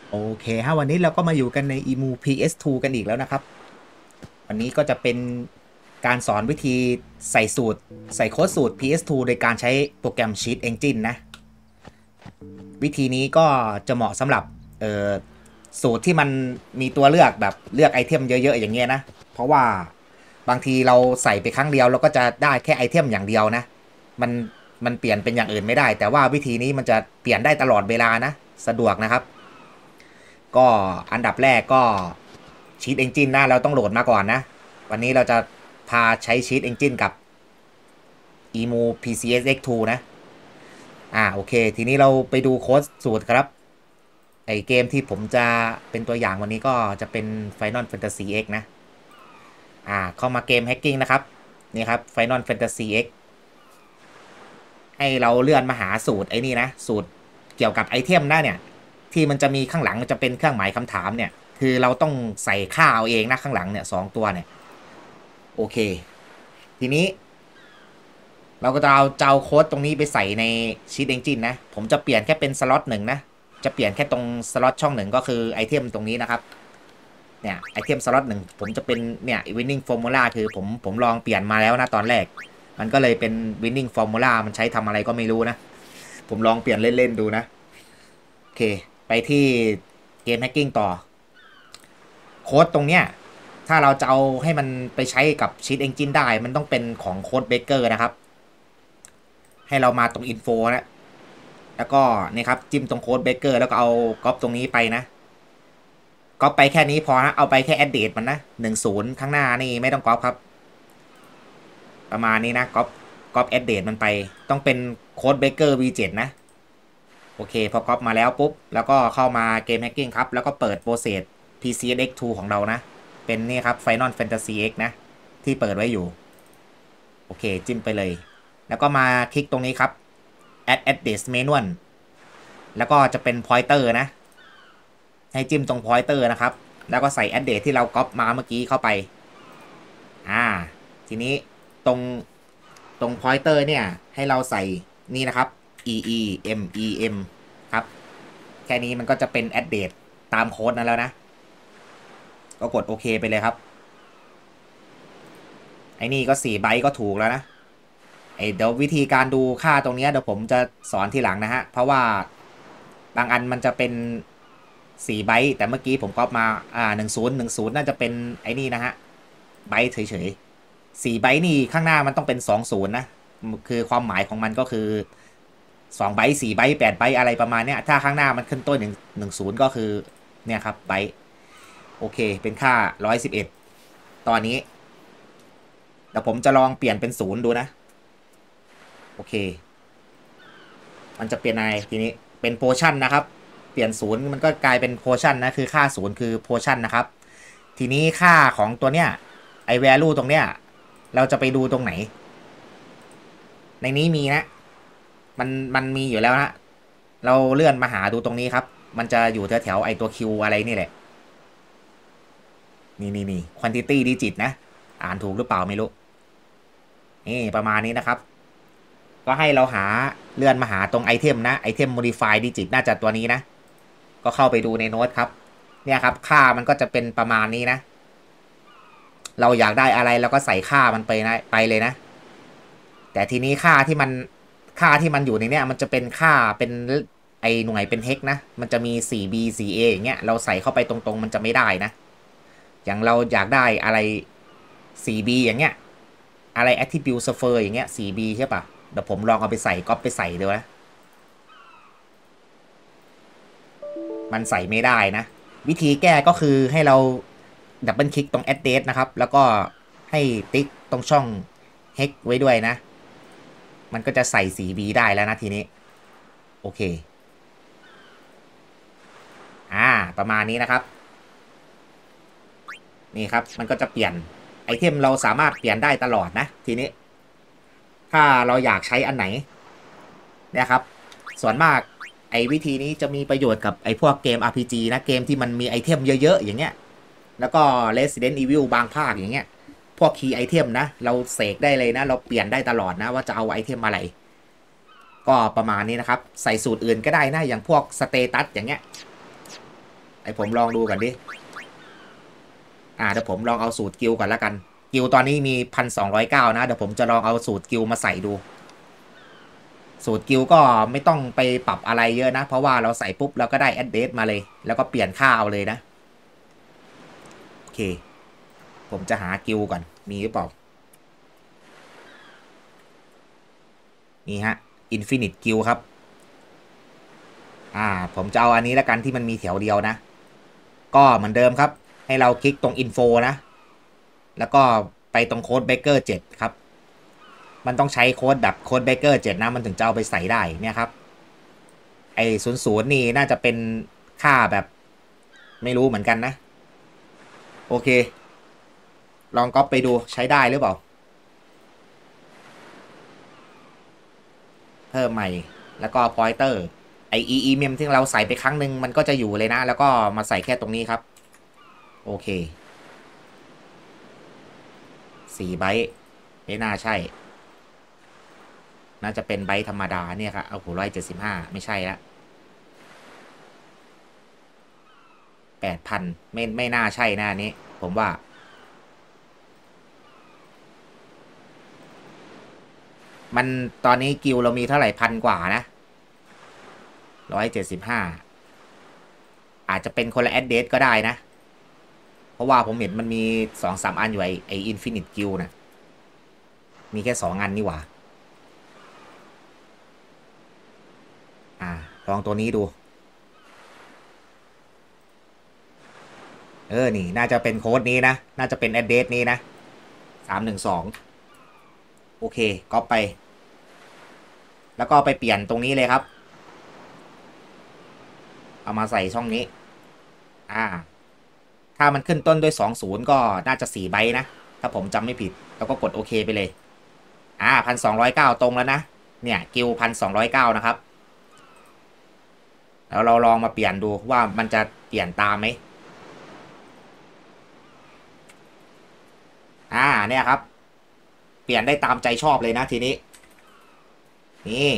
โอเคฮะวันนี้เราก็มาอยู่กันใน EMU PS2 กันอีกแล้วนะครับวันนี้ก็จะเป็นการสอนวิธีใส่โค้ดสูตร PS2 โดยการใช้โปรแกรม Cheat Engine นะวิธีนี้ก็จะเหมาะสำหรับเอ่อสูตรที่มันมีตัวเลือกแบบเลือกไอเทมเยอะๆอย่างเงี้ยนะเพราะว่าบางทีเราใส่ไปครั้งเดียวเราก็จะได้แค่ไอเทมอย่างเดียวนะมันมันเปลี่ยนเป็นอย่างอื่นไม่ได้แต่ว่าวิธีนี้มันจะเปลี่ยนได้ตลอดเวลานะสะดวกนะครับ ก็อันดับแรกก็ชีตเอนจินนะเราต้องโหลดมาก่อนนะวันนี้เราจะพาใช้ชีตเอนจินกับ EMU PCSX2 นะโอเคทีนี้เราไปดูโค้ดสูตรครับไอเกมที่ผมจะเป็นตัวอย่างวันนี้ก็จะเป็น Final Fantasy X นะเข้ามาเกมแฮกกิ้งนะครับนี่ครับ Final Fantasy X ให้เราเลื่อนมาหาสูตรไอ้นี่นะสูตรเกี่ยวกับไอเทมนะเนี่ยที่มันจะมีข้างหลังจะเป็นเครื่องหมายคำถามเนี่ยคือเราต้องใส่ค่าเอาเองนะข้างหลังเนี่ย2 ตัวเนี่ยโอเคทีนี้เราก็จะเอาโค้ดตรงนี้ไปใส่ในชีทเอนจินนะผมจะเปลี่ยนแค่เป็นสล็อตหนึ่งนะจะเปลี่ยนแค่ตรงสล็อตช่องหนึ่งก็คือไอเทมตรงนี้นะครับเนี่ยไอเทมสล็อตหนึ่งผมจะเป็นเนี่ย winning formula คือผมลองเปลี่ยนมาแล้วนะตอนแรกมันก็เลยเป็น winning formula มันใช้ทำอะไรก็ไม่รู้นะผมลองเปลี่ยนเล่นๆดูนะโอเคไปที่เกมแฮกกิ้งต่อโค้ดตรงเนี้ยถ้าเราจะเอาให้มันไปใช้กับชีทเอนจินได้มันต้องเป็นของโค้ดเบเกอร์นะครับให้เรามาตรงอินโฟนะแล้วก็นี่ครับจิ้มตรงโค้ดเบเกอร์แล้วก็เอาก๊อปตรงนี้ไปนะก๊อปไปแค่นี้พอนะเอาไปแค่แอดเดตมันนะ10ข้างหน้านี่ไม่ต้องก๊อปครับประมาณนี้นะก๊อปแอดเดตมันไปต้องเป็นโค้ดเบเกอร์ V7 นะโอเคพอก๊อปมาแล้วปุ๊บแล้วก็เข้ามาเกมแฮกกิ้งครับแล้วก็เปิดโปรเซส PCSX2 ของเรานะเป็นนี่ครับ Final Fantasy X นะที่เปิดไว้อยู่โอเคจิ้มไปเลยแล้วก็มาคลิกตรงนี้ครับ Add Address Manual แล้วก็จะเป็น pointer นะให้จิ้มตรง pointer นะครับแล้วก็ใส่ address ที่เราก๊อปมาเมื่อกี้เข้าไปอ่าทีนี้ตรงpointer เนี่ยให้เราใส่นี่นะครับ EEMEM ครับแค่นี้มันก็จะเป็น address ตามโค้ดนั้นแล้วนะก็กดโอเคไปเลยครับไอ้นี่ก็4 ไบต์ก็ถูกแล้วนะเดี๋ยววิธีการดูค่าตรงนี้เดี๋ยวผมจะสอนทีหลังนะฮะเพราะว่าบางอันมันจะเป็น4 ไบต์แต่เมื่อกี้ผมก๊อปมา1010น่าจะเป็นไอ้นี่นะฮะไบต์เฉยๆ4 ไบต์นี่ข้างหน้ามันต้องเป็น20นะคือความหมายของมันก็คือ2 ไบต์4 ไบต์8 ไบต์อะไรประมาณเนี้ยถ้าข้างหน้ามันขึ้นต้น10ก็คือเนี่ยครับไบต์โอเคเป็นค่า111ตอนนี้เดี๋ยวผมจะลองเปลี่ยนเป็น0ดูนะโอเค มันจะเปลี่ยนอะไรทีนี้เป็นโพชั่นนะครับเปลี่ยนศูนย์มันก็กลายเป็นโพชั่นนะคือค่าศูนย์คือโพชั่นนะครับทีนี้ค่าของตัวเนี้ยไอ value ตรงเนี้ยเราจะไปดูตรงไหนในนี้มีนะมันมีอยู่แล้วนะเราเลื่อนมาหาดูตรงนี้ครับมันจะอยู่แถวๆไอตัว Q อะไรนี่แหละนี่ quantity digit นะอ่านถูกหรือเปล่าไม่รู้นี่ประมาณนี้นะครับก็ให้เราหาเลื่อนมาหาตรงไอเทมนะไอเทม modify digit น่าจะตัวนี้นะ ก็เข้าไปดูในโน้ตครับเนี่ยครับค่ามันก็จะเป็นประมาณนี้นะเราอยากได้อะไรเราก็ใส่ค่ามันไปนะไปเลยนะแต่ทีนี้ค่าที่มันอยู่ในเนี้ยมันจะเป็นค่าเป็นไอหน่วยเป็นเฮกนะมันจะมี 4B 4A อย่างเงี้ยเราใส่เข้าไปตรงๆมันจะไม่ได้นะอย่างเราอยากได้อะไร 4B อย่างเงี้ยอะไร attribute sphere อย่างเงี้ย 4B ใช่ปะเดี๋ยวผมลองเอาไปใส่ก๊อปไปใส่ดูนะมันใส่ไม่ได้นะวิธีแก้ก็คือให้เราดับเบิลคลิกตรง address นะครับแล้วก็ให้ติ๊กตรงช่อง hex ไว้ด้วยนะมันก็จะใส่ 4B ได้แล้วนะทีนี้โอเคประมาณนี้นะครับนี่ครับมันก็จะเปลี่ยนไอเทมเราสามารถเปลี่ยนได้ตลอดนะทีนี้ถ้าเราอยากใช้อันไหนเนี่ยครับส่วนมากไอวิธีนี้จะมีประโยชน์กับไอพวกเกม RPG นะเกมที่มันมีไอเทมเยอะๆอย่างเงี้ยแล้วก็ Resident Evil บางภาคอย่างเงี้ยพวกคีย์ไอเทมนะเราเสกได้เลยนะเราเปลี่ยนได้ตลอดนะว่าจะเอาไอเทมอะไรก็ประมาณนี้นะครับใส่สูตรอื่นก็ได้นะอย่างพวกสเตตัสอย่างเงี้ยผมลองดูกันดิเดี๋ยวผมลองเอาสูตรกิลก่อนแล้วกันกิลตอนนี้มี1,209นะเดี๋ยวผมจะลองเอาสูตรกิลมาใส่ดูสูตรกิลก็ไม่ต้องไปปรับอะไรเยอะนะเพราะว่าเราใส่ปุ๊บเราก็ได้แอดเดสมาเลยแล้วก็เปลี่ยนค่าเอาเลยนะโอเคผมจะหากิลก่อนมีหรือเปล่านี่ฮะ Infinite Guild ครับผมจะเอาอันนี้แล้วกันที่มันมีแถวเดียวนะก็เหมือนเดิมครับให้เราคลิกตรง Info นะแล้วก็ไปตรงโค้ด Baker 7ครับมันต้องใช้โค้ดแบบโค้ด Baker 7นะมันถึงจะเอาไปใส่ได้เนี่ยครับไอ้00นี่น่าจะเป็นค่าแบบไม่รู้เหมือนกันนะโอเคลองก๊อปไปดูใช้ได้หรือเปล่าเพิ่มใหม่แล้วก็ pointer ไอ mem ที่เราใส่ไปครั้งหนึ่งมันก็จะอยู่เลยนะแล้วก็มาใส่แค่ตรงนี้ครับโอเค4 ไบต์ไม่น่าใช่น่าจะเป็นไบต์ธรรมดาเนี่ยครับเอาโห175ไม่ใช่ละ8,000ไม่น่าใช่นะอันนี้ผมว่ามันตอนนี้กิลเรามีเท่าไหร่1,000 กว่านะ175อาจจะเป็นคนละแอดเดสก็ได้นะเพราะว่าผมเห็นมันมี2-3อันอยู่ไอ Infinite Guild นะมีแค่2อันนี่หว่าลองตัวนี้ดูนี่น่าจะเป็นโค้ดนี้นะน่าจะเป็นแอดเดสนี้นะ312โอเคก๊อปไปแล้วก็ไปเปลี่ยนตรงนี้เลยครับเอามาใส่ช่องนี้อ่าถ้ามันขึ้นต้นด้วย20ก็น่าจะ4 ไบต์นะถ้าผมจำไม่ผิดแล้วก็กดโอเคไปเลย1,209ตรงแล้วนะเนี่ยกิล1,209นะครับแล้วเราลองมาเปลี่ยนดูว่ามันจะเปลี่ยนตามไหมเนี่ยครับเปลี่ยนได้ตามใจชอบเลยนะทีนี้นี่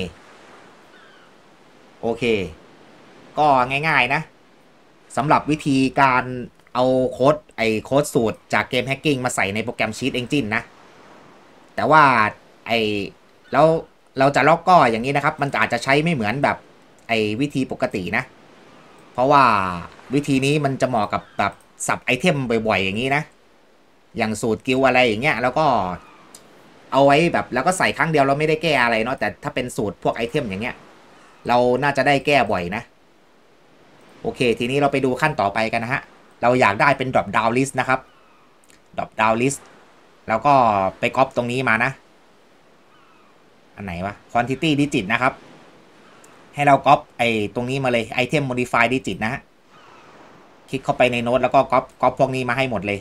โอเคก็ง่ายๆนะสำหรับวิธีการเอาโค้ดสูตรจากเกมแฮกกิ้งมาใส่ในโปรแกรม Cheat Engine นะแต่ว่าไอแล้วเราจะล็อกก็อย่างนี้นะครับมันอาจจะใช้ไม่เหมือนแบบวิธีปกตินะเพราะว่าวิธีนี้มันจะเหมาะกับแบบสับไอเทมบ่อยๆอย่างนี้นะอย่างสูตรกิลอะไรอย่างเงี้ยแล้วก็เอาไว้แบบแล้วก็ใส่ครั้งเดียวเราไม่ได้แก้อะไรเนาะแต่ถ้าเป็นสูตรพวกไอเทมอย่างเงี้ยเราน่าจะได้แก้บ่อยนะโอเคทีนี้เราไปดูขั้นต่อไปกันนะฮะเราอยากได้เป็น drop down list นะครับ drop down list แล้วก็ไปก๊อปตรงนี้มานะอันไหนวะ quantity digit นะครับให้เราก๊อปตรงนี้มาเลย item modify digit นะฮะคลิกเข้าไปในโน้ตแล้วก็ก๊อปพวกนี้มาให้หมดเลย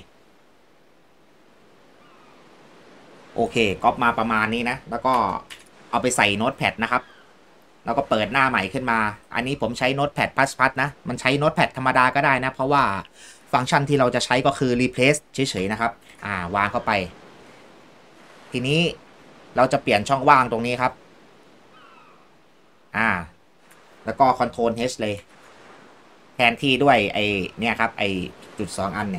โอเคก๊อปมาประมาณนี้นะแล้วก็เอาไปใส่โน้ตแพดนะครับแล้วก็เปิดหน้าใหม่ขึ้นมาอันนี้ผมใช้โน้ตแพดพัดนะมันใช้โน้ตแพดธรรมดาก็ได้นะเพราะว่าฟังก์ชันที่เราจะใช้ก็คือ replace เฉยๆนะครับวางเข้าไปทีนี้เราจะเปลี่ยนช่องว่างตรงนี้ครับแล้วก็ Ctrl H เลยแทนที่ด้วยเนี่ยครับจุด2อัน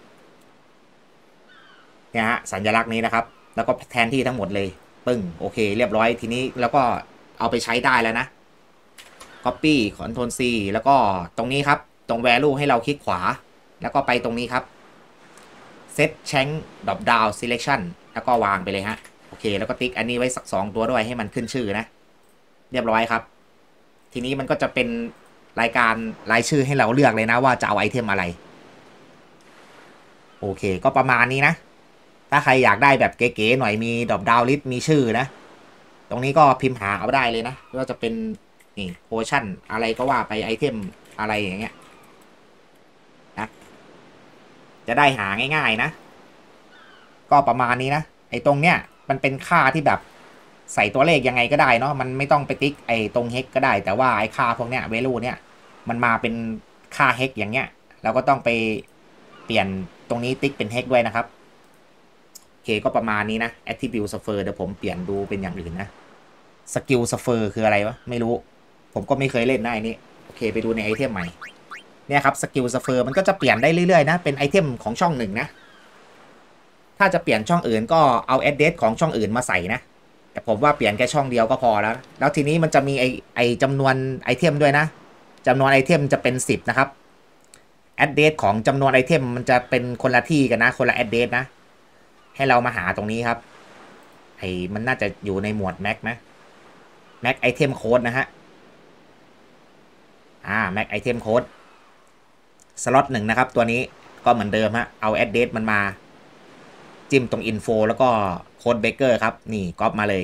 เนี่ยฮะสัญลักษณ์นี้นะครับแล้วก็แทนที่ทั้งหมดเลยปึ้งโอเคเรียบร้อยทีนี้แล้วก็เอาไปใช้ได้แล้วนะ Copy Ctrl C แล้วก็ตรงนี้ครับตรง value ให้เราคลิกขวาแล้วก็ไปตรงนี้ครับ set change drop down selection แล้วก็วางไปเลยฮะโอเคแล้วก็ติ๊กอันนี้ไว้สัก2ตัวด้วยให้มันขึ้นชื่อนะเรียบร้อยครับทีนี้มันก็จะเป็นรายชื่อให้เราเลือกเลยนะว่าจะเอาไอเทมอะไรโอเคก็ประมาณนี้นะถ้าใครอยากได้แบบเก๋ๆหน่อยมีดรอปดาวลิสต์มีชื่อนะตรงนี้ก็พิมพ์หาเอาได้เลยนะก็จะเป็นนี่โพชั่นอะไรก็ว่าไปไอเทมอะไรอย่างเงี้ยนะจะได้หาง่ายๆนะก็ประมาณนี้นะตรงเนี้ยมันเป็นค่าที่แบบใส่ตัวเลขยังไงก็ได้เนาะมันไม่ต้องไปติ๊กตรงเฮกก็ได้แต่ว่าค่าพวกเนี้ยเวลูเนี้ยมันมาเป็นค่าเฮกอย่างเงี้ยเราก็ต้องไปเปลี่ยนตรงนี้ติ๊กเป็นเฮกด้วยนะครับโอเคก็ประมาณนี้นะ attribute sphere เดี๋ยวผมเปลี่ยนดูเป็นอย่างอื่นนะสกิลสเฟอร์คืออะไรวะไม่รู้ผมก็ไม่เคยเล่นนะอันนี้โอเคไปดูในไอเทมใหม่เนี่ยครับสกิลสเฟอร์มันก็จะเปลี่ยนได้เรื่อยๆนะเป็นไอเทมของช่องหนึ่งนะถ้าจะเปลี่ยนช่องอื่นก็เอาแอดเดรสของช่องอื่นมาใส่นะแต่ผมว่าเปลี่ยนแค่ช่องเดียวก็พอแล้วทีนี้มันจะมีไอจำนวนไอเทมด้วยนะจำนวนไอเทมจะเป็น10นะครับแอดเดรสของจำนวนไอเทมมันจะเป็นคนละที่กันนะคนละแอดเดรสนะให้เรามาหาตรงนี้ครับมันน่าจะอยู่ในหมวดแม็กนะแม็กไอเทมโค้ดนะฮะแม็กไอเทมโค้ดสล็อตหนึ่งนะครับตัวนี้ก็เหมือนเดิมฮะเอาแอดเดรสมันมาจิ้มตรงอินโฟแล้วก็โค้ดเบเกอร์ครับนี่ก๊อปมาเลย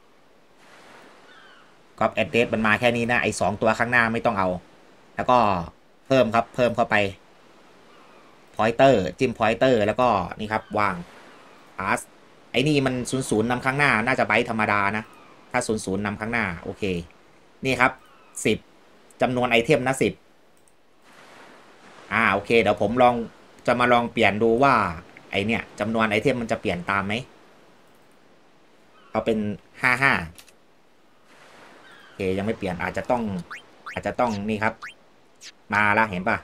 ก๊อปแอดเดรสมันมาแค่นี้นะไอ2ตัวข้างหน้าไม่ต้องเอาแล้วก็เพิ่มครับเพิ่มเข้าไปพอยเตอร์จิ้มพอยเตอร์แล้วก็นี่ครับวางพาสไอ้นี่มัน00นำข้างหน้าน่าจะไบต์ธรรมดานะถ้า00นำข้างหน้าโอเคนี่ครับ10จำนวนไอเทมนะ10โอเคเดี๋ยวผมจะมาลองเปลี่ยนดูว่าไอเนี่ยจำนวนไอเทมมันจะเปลี่ยนตามไหมเอาเป็น55โอเคยังไม่เปลี่ยนอาจจะต้องนี่ครับมาละเห็นปะ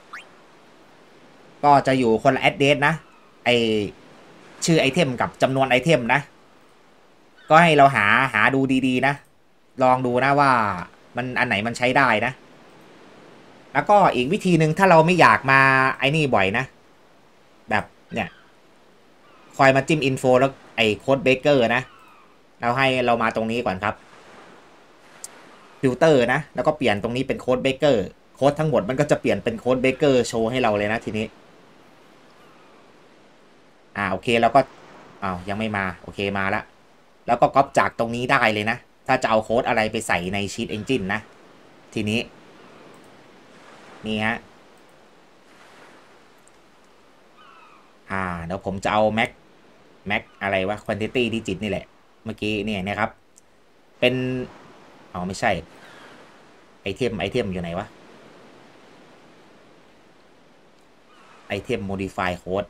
ก็จะอยู่คนละแอดเดรสนะไอชื่อไอเทมกับจำนวนไอเทมนะก็ให้เราหาดูดีๆนะลองดูนะว่ามันอันไหนมันใช้ได้นะแล้วก็อีกวิธีหนึ่งถ้าเราไม่อยากมาไอ้นี่บ่อยนะแบบเนี่ยคอยมาจิ้มอินโฟแล้วไอ้โค้ดเบเกอร์นะเราให้เรามาตรงนี้ก่อนครับฟิลเตอร์นะแล้วก็เปลี่ยนตรงนี้เป็นโค้ดเบเกอร์โค้ดทั้งหมดมันก็จะเปลี่ยนเป็นโค้ดเบเกอร์โชว์ให้เราเลยนะทีนี้โอเคแล้วก็ยังไม่มาโอเคมาแล้วแล้วก็ก๊อปจากตรงนี้ได้เลยนะถ้าจะเอาโค้ดอะไรไปใส่ในชีทเอนจินนะทีนี้นี่ฮะเดี๋ยวผมจะเอาแม็กอะไรวะ quantity digit นี่แหละเมื่อกี้เนี่ยนะครับเป็นไม่ใช่ไอเทมอยู่ไหนวะไอเทม modify code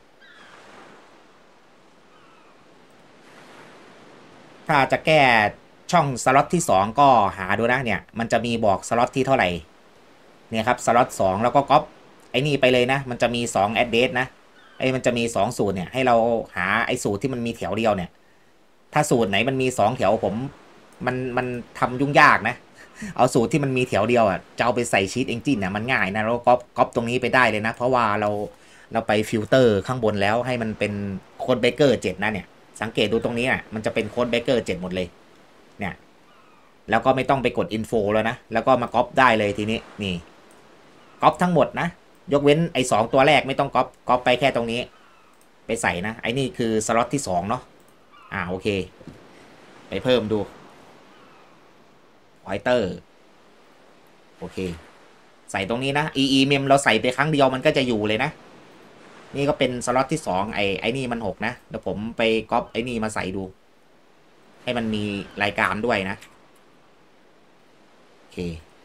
ถ้าจะแก้ช่องสล็อตที่2ก็หาดูนะเนี่ยมันจะมีบอกสล็อตที่เท่าไหร่เนี่ยครับสล็อต2แล้วก็ก๊อปไอ้นี่ไปเลยนะมันจะมี2 address นะมันจะมี2สูตรเนี่ยให้เราหาไอ้สูตรที่มันมีแถวเดียวเนี่ยถ้าสูตรไหนมันมี2แถวมันทำยุ่งยากนะเอาสูตรที่มันมีแถวเดียวจะเอาไปใส่ชีทเอนจินเนี่ยมันง่ายนะเราก๊อปตรงนี้ไปได้เลยนะเพราะว่าเราไปฟิลเตอร์ข้างบนแล้วให้มันเป็นโค้ดเบเกอร์7นะเนี่ยสังเกตดูตรงนี้มันจะเป็นโค้ดเบเกอร์7หมดเลยเนี่ยแล้วก็ไม่ต้องไปกดอินโฟแล้วนะแล้วก็มาก๊อปได้เลยทีนี้นี่ก๊อปทั้งหมดนะยกเว้นไอ้2ตัวแรกไม่ต้องก๊อปไปแค่ตรงนี้ไปใส่นะไอ้นี่คือสล็อตที่2เนาะโอเคไปเพิ่มดูพอยเตอร์โอเคใส่ตรงนี้นะ mem เราใส่ไปครั้งเดียวมันก็จะอยู่เลยนะนี่ก็เป็นสล็อตที่2ไอ้นี่มัน6นะเดี๋ยวผมไปก๊อปไอ้นี่มาใส่ดูให้มันมีรายการด้วยนะโอเค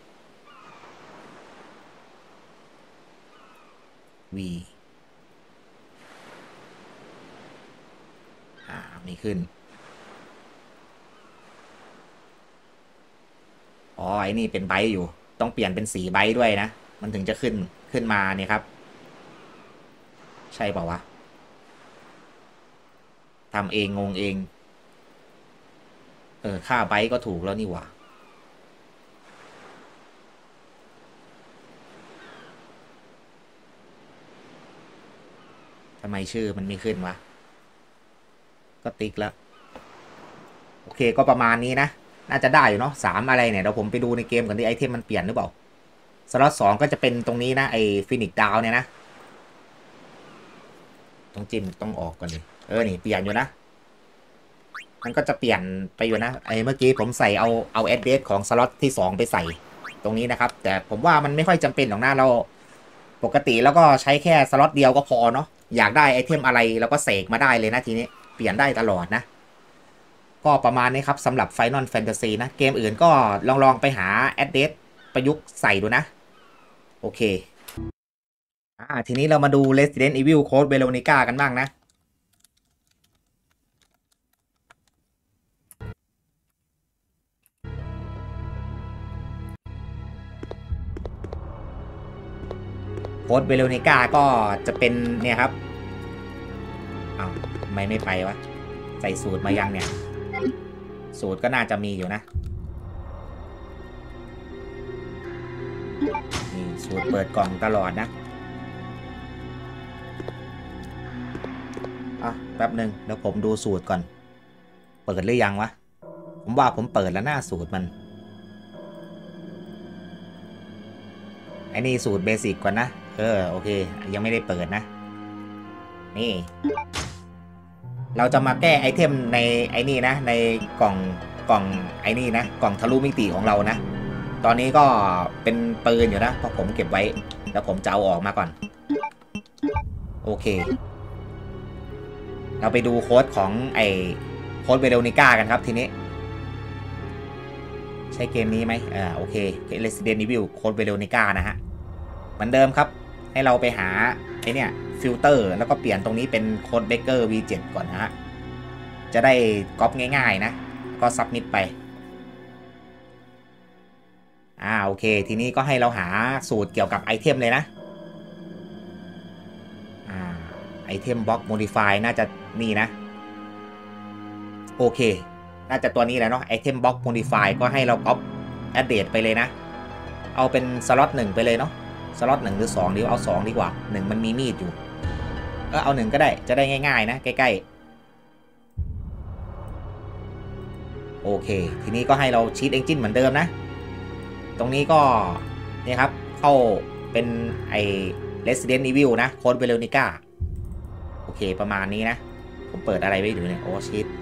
V ไม่ขึ้นไอ้นี่เป็นไบต์อยู่ต้องเปลี่ยนเป็น4 ไบต์ด้วยนะมันถึงจะขึ้นมาเนี่ยครับใช่เปล่าวะทำเองงงเองค่าไบต์ก็ถูกแล้วนี่หว่าทำไมชื่อมันไม่ขึ้นวะก็ติ๊กแล้วโอเคก็ประมาณนี้นะน่าจะได้อยู่เนาะ3อะไรเนี่ยเดี๋ยวผมไปดูในเกมก่อนที่ไอเทมมันเปลี่ยนหรือเปล่าสล็อต2ก็จะเป็นตรงนี้นะไอฟินิกดาวเนี่ยนะต้องจิ้มต้องออกก่อนเลยนี่เปลี่ยนอยู่นะมันก็จะเปลี่ยนไปอยู่นะเมื่อกี้ผมใส่เอาแอดเดรสของสล็อตที่2ไปใส่ตรงนี้นะครับแต่ผมว่ามันไม่ค่อยจำเป็นหรอกนะเราปกติแล้วก็ใช้แค่สล็อตเดียวก็พอเนาะอยากได้ไอเทมอะไรเราก็เสกมาได้เลยนะทีนี้เปลี่ยนได้ตลอดนะก็ประมาณนี้ครับสำหรับ Final Fantasy นะเกมอื่นก็ลองไปหาแอดเดรสประยุกต์ใส่ดูนะโอเคทีนี้เรามาดู Resident Evil Code Veronica กันบ้างนะโค้ดเวโรนิก้าก็จะเป็นเนี่ยครับอ้าวทำไมไม่ไปวะใส่สูตรมายังเนี่ยสูตรก็น่าจะมีอยู่นะนี่สูตรเปิดกล่องตลอดนะแป๊บหนึ่งแล้วผมดูสูตรก่อนเปิดหรือยังวะผมว่าผมเปิดแล้วหน้าสูตรมันไอ้นี่สูตรเบสิกก่อนนะโอเคยังไม่ได้เปิดนะนี่เราจะมาแก้ไอเทมในไอ้นี่นะในกล่องไอ้นี่นะกล่องทะลุมิติของเรานะตอนนี้ก็เป็นปืนอยู่นะเพราะผมเก็บไว้แล้วผมจะเอาออกมาก่อนโอเคเราไปดูโค้ดของไอโค้ดเวโรนิก้ากันครับทีนี้ใช่เกมนี้ไหมโอเค Resident Evil โค้ดเวโรนิก้านะฮะเหมือนเดิมครับให้เราไปหาไอเนี่ยฟิลเตอร์แล้วก็เปลี่ยนตรงนี้เป็นโค้ดเบเกอร์ V7 ก่อนนะฮะจะได้ก๊อปง่ายๆนะก็ซับมิดไปโอเคทีนี้ก็ให้เราหาสูตรเกี่ยวกับไอเทมเลยนะไอเทมบล็อกโมดิฟายน่าจะนี่นะโอเคน่าจะตัวนี้แหละเนาะไอเทมบล็อกโมดิฟายก็ให้เราก๊อปแอดเดตไปเลยนะเอาเป็นสล็อต1ไปเลยเนาะสล็อต1หรือ2ดีเอา2ดีกว่า1มันมีมีดอยู่เอา1ก็ได้จะได้ง่ายๆนะใกล้ๆโอเคทีนี้ก็ให้เราชีทเอนจินเหมือนเดิมนะตรงนี้ก็นี่ครับเข้าเป็นไอ Resident Evil นะโค้ดเวโรนิก้าโอเคประมาณนี้นะผมเปิดอะไรไว้อยู่เนี่ยโอ้ชีท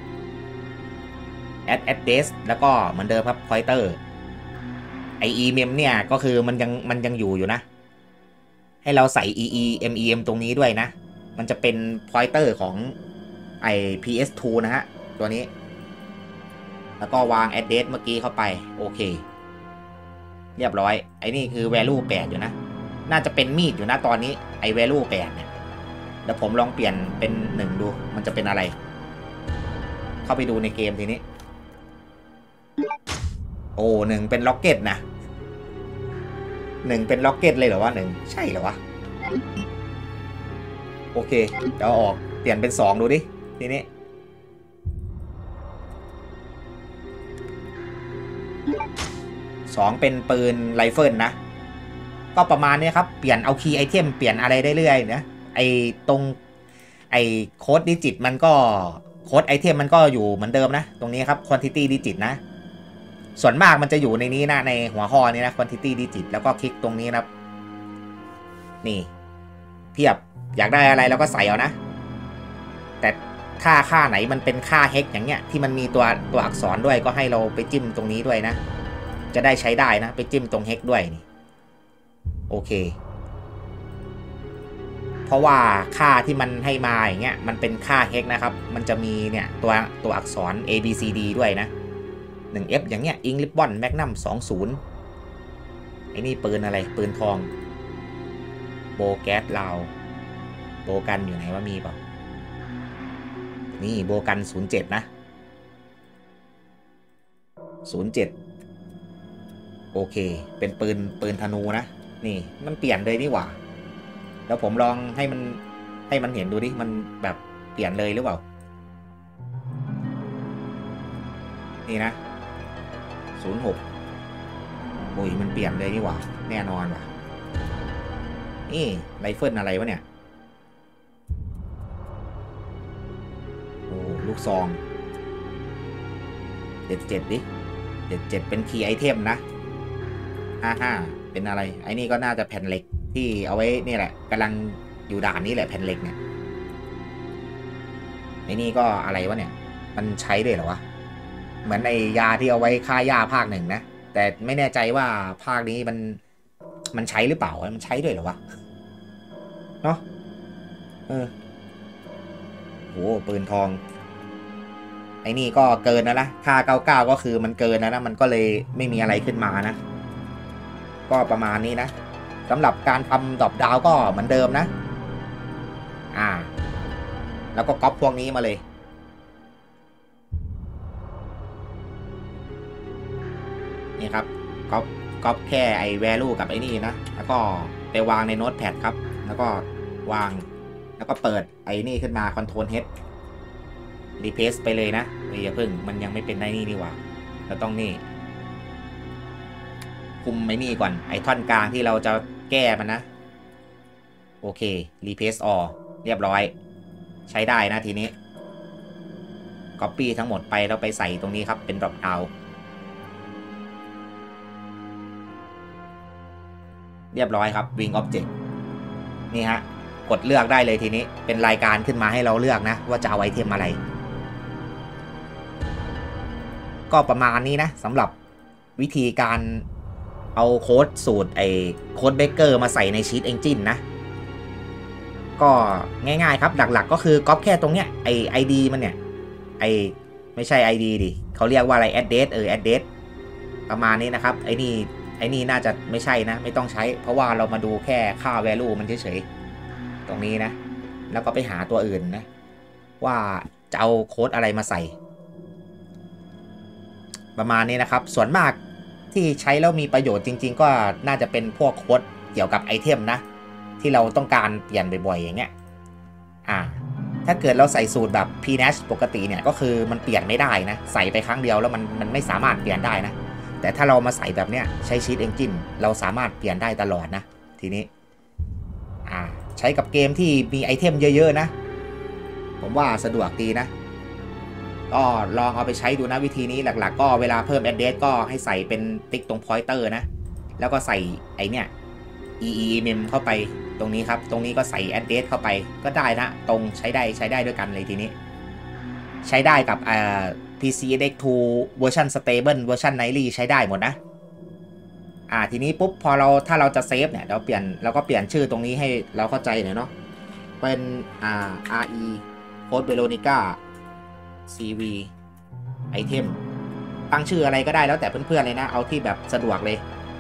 address แล้วก็เหมือนเดิมครับ pointer ไอ mem เนี่ยก็คือมันยังอยู่นะให้เราใส่ mem ตรงนี้ด้วยนะมันจะเป็น pointer ของไอ ps2 นะฮะตัวนี้แล้วก็วาง address เมื่อกี้เข้าไปโอเคเรียบร้อยไอ้นี่คือ value 8อยู่นะน่าจะเป็นมีดอยู่นะตอนนี้ไอ้ value 8เนี่ยเดี๋ยวผมลองเปลี่ยนเป็น1ดูมันจะเป็นอะไรเข้าไปดูในเกมทีนี้โอ้1เป็นล็อกเก็ตนะ1เป็นล็อกเก็ตเลยเหรอวะ1ใช่เหรอวะโอเคเดี๋ยวออกเปลี่ยนเป็น2ดูดิทีนี้2เป็นปืนไรเฟิลนะก็ประมาณนี้ครับเปลี่ยนเอาคีย์ไอเทมเปลี่ยนอะไรได้เรื่อยนะไอตรงไอโค้ดดิจิตมันก็โค้ดไอเทมมันก็อยู่เหมือนเดิมนะตรงนี้ครับ quantity digit นะส่วนมากมันจะอยู่ในนี้นะในหัวข้อนี้นะ quantity digit แล้วก็คลิกตรงนี้นะนี่เพียบอยากได้อะไรแล้วก็ใส่เอานะแต่ค่าไหนมันเป็นค่าเฮกอย่างเงี้ยที่มันมีตัวอักษรด้วยก็ให้เราไปจิ้มตรงนี้ด้วยนะจะได้ใช้ได้นะไปจิ้มตรงเฮกด้วยนี่โอเคเพราะว่าค่าที่มันให้มาอย่างเงี้ยมันเป็นค่าเฮกนะครับมันจะมีเนี่ยตัวอักษร A B C D ด้วยนะ1F อย่างเงี้ยอิงลิบบอนแมกนัม20ไอ้นี่ปืนอะไรปืนทองโบแก๊สลาวโบกันอยู่ไหนว่ามีเปล่านี่โบกัน07นะ07โอเคเป็นปืนธนูนะนี่มันเปลี่ยนเลยนี่หว่าแล้วผมลองให้มันเห็นดูดิมันแบบเปลี่ยนเลยหรือเปล่านี่นะ06โอ้ยมันเปลี่ยนเลยนี่หว่าแน่นอนว่ะนี่ไรเฟิลอะไรวะเนี่ยโอ้ลูกซอง77ดิ77เป็นคีย์ไอเทมนะ55เป็นอะไรไอ้นี่ก็น่าจะแผ่นเหล็กที่เอาไว้นี่แหละกำลังอยู่ด่านนี้แหละแผ่นเหล็กเนี่ยไอ้นี่ก็อะไรวะเนี่ยมันใช้ได้เหรอวะเหมือนไอ้ยาที่เอาไว้ฆ่าหญ้าภาค1นะแต่ไม่แน่ใจว่าภาคนี้มันใช้หรือเปล่ามันใช้ด้วยเหรอวะเนาะโหปืนทองไอ้นี่ก็เกินนะค่า99ก็คือมันเกินนะมันก็เลยไม่มีอะไรขึ้นมานะก็ประมาณนี้นะสำหรับการทำดรอปดาวก็เหมือนเดิมนะแล้วก็ก๊อปพวกนี้มาเลยนี่ครับก๊ก๊อปแค่ไอ้ value กับไอ้นี่นะแล้วก็ไปวางในโน้ตแพดครับแล้วก็วางแล้วก็เปิดไอ้นี่ขึ้นมา Ctrl H replace ไปเลยนะอย่าเพิ่งมันยังไม่เป็นไอ้นี่หว่าเราต้องนี่คุมไอ้นี่ก่อนไอ้ท่อนกลางที่เราจะแก้มันนะโอเค replace all เรียบร้อยใช้ได้นะทีนี้ copy ทั้งหมดไปแล้วไปใส่ตรงนี้ครับเป็น drop down เรียบร้อยครับ wing object นี่ฮะกดเลือกได้เลยทีนี้เป็นรายการขึ้นมาให้เราเลือกนะว่าจะเอาไอเทมอะไรก็ประมาณนี้นะสำหรับวิธีการเอาโค้ดสูตรไอโค้ดเบเกอร์มาใส่ในชีทเอนจินนะก็ง่ายๆครับหลักๆก็คือก๊อปแค่ตรงเนี้ยไอ ID มันเนี่ยไอไม่ใช่ ID ดิเขาเรียกว่าอะไร address address ประมาณนี้นะครับไอนี่น่าจะไม่ใช่นะไม่ต้องใช้เพราะว่าเรามาดูแค่ค่า value มันเฉยๆตรงนี้นะแล้วก็ไปหาตัวอื่นนะว่าจะเอาโค้ดอะไรมาใส่ประมาณนี้นะครับส่วนมากที่ใช้แล้วมีประโยชน์จริงๆก็น่าจะเป็นพวกโค้ดเกี่ยวกับไอเทมนะที่เราต้องการเปลี่ยนบ่อยๆอย่างเงี้ยถ้าเกิดเราใส่สูตรแบบ pnash ปกติเนี่ยก็คือมันเปลี่ยนไม่ได้นะใส่ไปครั้งเดียวแล้วมันไม่สามารถเปลี่ยนได้นะแต่ถ้าเรามาใส่แบบเนี้ยใช้ชีทเอนจินเราสามารถเปลี่ยนได้ตลอดนะทีนี้ใช้กับเกมที่มีไอเทมเยอะๆนะผมว่าสะดวกดีนะก็ลองเอาไปใช้ดูนะวิธีนี้หลักๆก็เวลาเพิ่ม address ก็ให้ใส่เป็นติ๊กตรง pointer นะแล้วก็ใส่ไอเนี้ย EEMM เข้าไปตรงนี้ครับตรงนี้ก็ใส่ address เข้าไปก็ได้นะตรงใช้ได้ด้วยกันเลยทีนี้ใช้ได้กับPC EdX2 เวอร์ชัน Stable เวอร์ชัน Nightly ใช้ได้หมดนะทีนี้ปุ๊บพอถ้าเราจะเซฟเนี่ยเราก็เปลี่ยนชื่อตรงนี้ให้เราเข้าใจหน่อยเนาะเป็นRE Code Veronica CV Item ตั้งชื่ออะไรก็ได้แล้วแต่เพื่อนๆเลยนะเอาที่แบบสะดวกเลย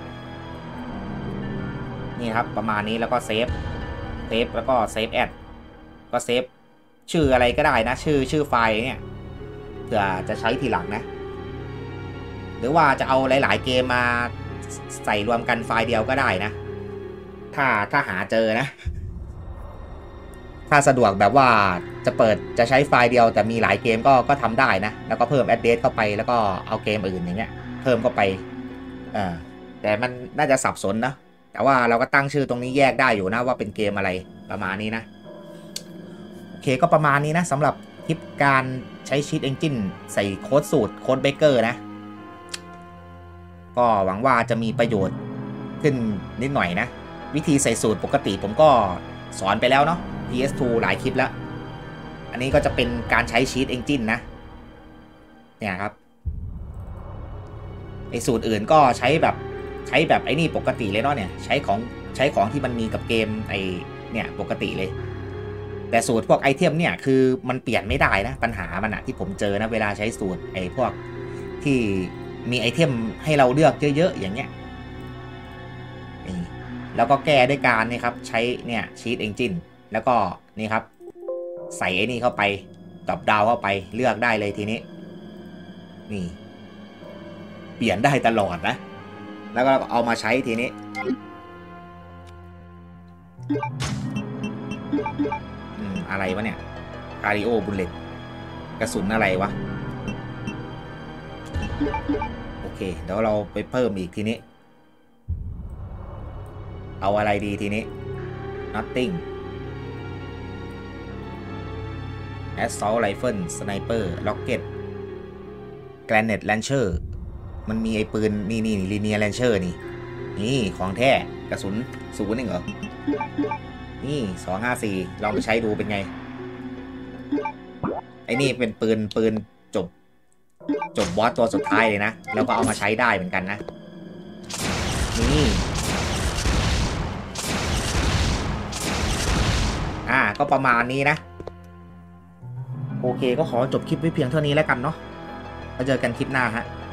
นี่ครับประมาณนี้แล้วก็เซฟแล้วก็เซฟแอดก็เซฟชื่ออะไรก็ได้นะชื่อไฟล์เนี่ยเผื่อจะใช้ทีหลังนะหรือว่าจะเอาหลายๆเกมมาใส่รวมกันไฟล์เดียวก็ได้นะถ้าหาเจอนะถ้าสะดวกแบบว่าจะใช้ไฟล์เดียวแต่มีหลายเกมก็ทำได้นะแล้วก็เพิ่ม address เข้าไปแล้วก็เอาเกมอื่นอย่างเงี้ยเพิ่มเข้าไปแต่มันน่าจะสับสนนะแต่ว่าเราก็ตั้งชื่อตรงนี้แยกได้อยู่นะว่าเป็นเกมอะไรประมาณนี้นะโอเคก็ประมาณนี้นะสำหรับคลิปการใช้ชีทเอนจินใส่โค้ดสูตรโค้ดเบเกอร์นะก็หวังว่าจะมีประโยชน์ขึ้นนิดหน่อยนะวิธีใส่สูตรปกติผมก็สอนไปแล้วเนาะ PS2 หลายคลิปแล้วอันนี้ก็จะเป็นการใช้ชีทเอนจินนะเนี่ยครับไอสูตรอื่นก็ใช้แบบไอ้นี่ปกติเลยเนาะเนี่ยใช้ของที่มันมีกับเกมไอเนี่ยปกติเลยแต่สูตรพวกไอเทมเนี่ยคือมันเปลี่ยนไม่ได้นะปัญหามันอะที่ผมเจอนะเวลาใช้สูตรไอพวกที่มีไอเทมให้เราเลือกเยอะๆอย่างเงี้ยแล้วก็แก้ด้วยการนี่ครับใช้เนี่ยชีทเอนจินแล้วก็นี่ครับใส่ไอ้นี่เข้าไปดรอปดาวเข้าไปเลือกได้เลยทีนี้นี่เปลี่ยนได้ตลอดนะแล้วก็เอามาใช้ทีนี้อะไรวะเนี่ยคาริโอบุลเลตกระสุนอะไรวะโอเคเดี๋ยวเราไปเพิ่มอีกทีนี้เอาอะไรดีทีนี้ nothing assault rifle sniper rocket granite launcher มันมีไอ้ปืนนี่linear launcher นี่ของแท้กระสุน0เองเหรอนี่254ลองไปใช้ดูเป็นไงไอ้นี่เป็นปืนจบบอสตัวสุดท้ายเลยนะแล้วก็เอามาใช้ได้เหมือนกันนะนี่ก็ประมาณนี้นะโอเคก็ขอจบคลิปไว้เพียงเท่านี้แล้วกันเนาะแล้วเจอกันคลิปหน้าฮะ